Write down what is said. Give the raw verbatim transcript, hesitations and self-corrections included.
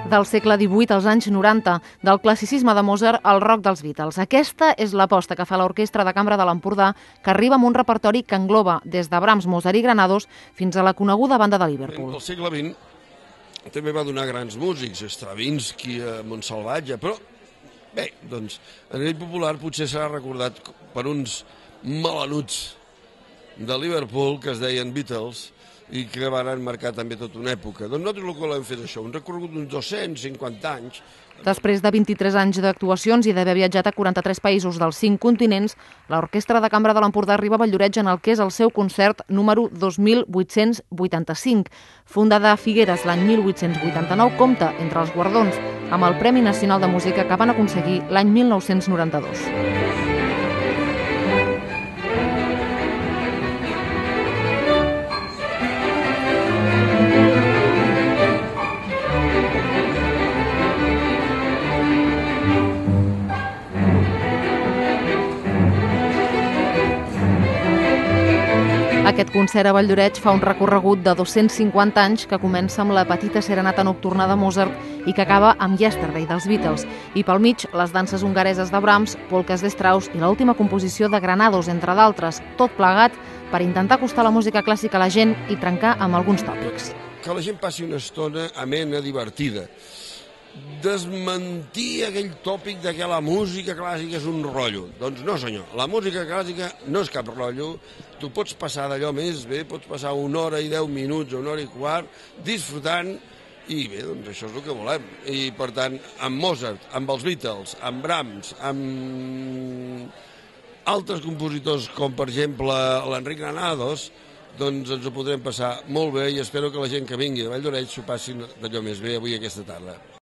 Del segle divuit als anys noranta, del classicisme de Mozart al rock dels Beatles. Aquesta és l'aposta que fa l'Orquestra de Cambra de l'Empordà, que arriba amb un repertori que engloba des de Brahms, Mozart i Granados fins a la coneguda banda de Liverpool. El segle vint també va donar grans músics, Stravinsky, Montsalvatge, però bé, doncs, a nivell popular potser serà recordat per uns melanuts de Liverpool que es deien Beatles i que van marcar també tota una època. Doncs nosaltres el que volem fer és això, un recorregut d'uns dos-cents cinquanta anys. Després de vint-i-tres anys d'actuacions i d'haver viatjat a quaranta-tres països dels cinc continents, l'Orquestra de Cambra de l'Empordà arriba a Valldoreix en el que és el seu concert número dos mil vuit-cents vuitanta-cinc. Fundada a Figueres l'any mil vuit-cents vuitanta-nou, compta entre els guardons amb el Premi Nacional de Música que van aconseguir l'any mil nou-cents noranta-dos. Aquest concert a Valldoreix fa un recorregut de dos-cents cinquanta anys que comença amb la petita serenata nocturna de Mozart i que acaba amb Yesterday dels Beatles. I pel mig, les danses hongareses de Brahms, polques de Strauss i l'última composició de Granados, entre d'altres, tot plegat per intentar acostar la música clàssica a la gent i trencar amb alguns tòpics. Que la gent passi una estona amena, divertida. Desmentir aquell tòpic de que la música clàssica és un rotllo. Doncs no, senyor, la música clàssica no és cap rotllo. Tu pots passar d'allò més bé, pots passar una hora i deu minuts, una hora i quart, disfrutant, i bé, doncs això és el que volem. I per tant, amb Mozart, amb els Beatles, amb Brahms, amb altres compositors com per exemple l'Enric Granados, doncs ens ho podrem passar molt bé i espero que la gent que vingui a Valldoreix s'ho passin d'allò més bé avui aquesta tarda.